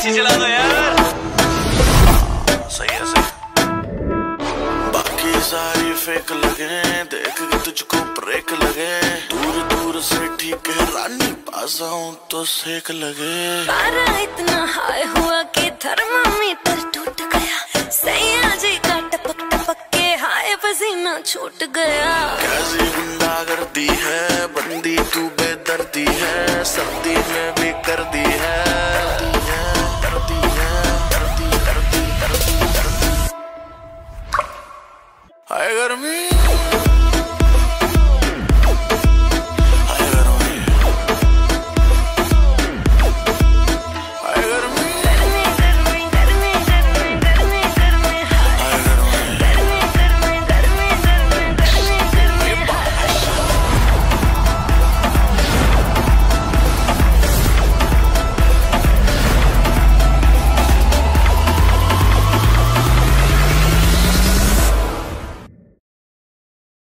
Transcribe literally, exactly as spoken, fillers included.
AC चला दो यार। सही है सही। बाकी सारी फेक लगे, देख के तुझको ब्रेक लगे। दूर दूर से ठीक है रानी, पास आऊं तो सेक लगे। पारा इतना हाई हुआ कि थर्मामीटर टूट गया। सैया जी का टपक टपक के हाय पसीना छूट गया। कैसी गुंडागर्दी है, बंदी तू बेदर्दी है, सर्दी में भी कर दी है।